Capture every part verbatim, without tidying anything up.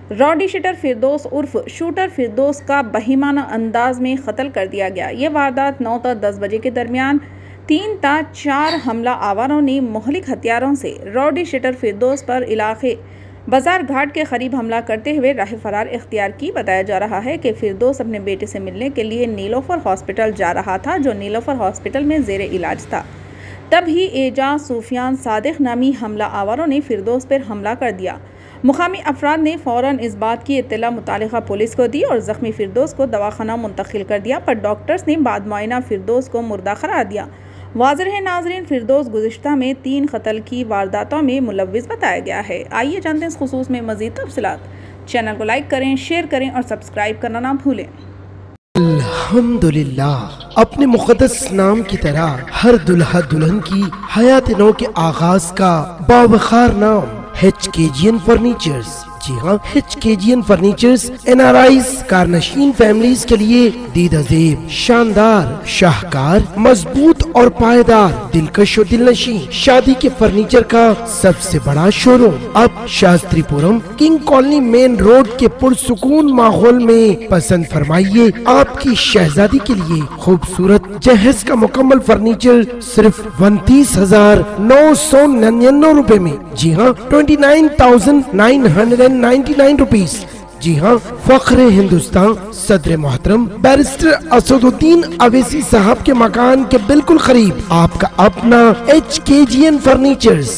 Rowdy shutter फिरदौस उर्फ shooter फिरदौस का बहिमाना अंदाज में कत्ल कर दिया गया। ये वारदात नौ ता दस बजे के दरमियान तीन ता चार हमला आवारों ने मोहलिक हथियारों से रॉडी शटर फिरदौस पर इलाके बाजार घाट के करीब हमला करते हुए राह फरार इख्तियार की। बताया जा रहा है कि फिरदौस अपने बेटे से मिलने के लिए नीलोफर हॉस्पिटल जा रहा था, जो नीलोफर हॉस्पिटल में जेर इलाज था। तभी एजाज सूफियान सादिक नामी हमला आवारों ने फिरदौस पर हमला कर दिया। मुकामी अफराद ने फ़ौरन इस बात की इत्तला मुतालिका पुलिस को दी और ज़ख्मी फिरदौस को दवाखाना मुंतकिल कर दिया, पर डॉक्टर्स ने बाद मुआयना फिरदौस को मुर्दा करार दिया। वाज़ेह है नाज़रीन, फिरदौस गुज़िश्ता में तीन कत्ल की वारदातों में मुलव्विस बताया गया है। आइए जानते हैं इस खुसूस में मज़ीद तफ़सीलात। चैनल को लाइक करें, शेयर करें और सब्सक्राइब करना ना भूलें। अल्हम्दुलिल्लाह, अपने मुक़द्दस नाम की तरह हर दुल्हा दुल्हन की हयात नौ के आगाज का बावखार नाम H K G N furnitures. जी हाँ, H K G N furnitures N R I's कारनशीन फैमिलीज के लिए दीदाज़ेब, शानदार, शाहकार, मजबूत और पायदार, दिलकश और दिलनशी शादी के फर्नीचर का सबसे बड़ा शोरूम अब Shastripuram king colony main road के पुरसुकून माहौल में पसंद फरमाइए। आपकी शहजादी के लिए खूबसूरत जहेज का मुकम्मल फर्नीचर सिर्फ उनतीस हजार नौ सौ निन्यानवे रूपए में। जी हाँ, twenty nine thousand nine hundred ninety nine rupees. जी हाँ, फख्रे हिंदुस्तान सदर मोहतरम बैरिस्टर असदुद्दीन अवैसी साहब के मकान के बिल्कुल करीब आपका अपना H K G N furnitures.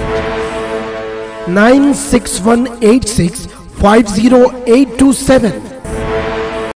Nine six one eight six five zero eight two seven.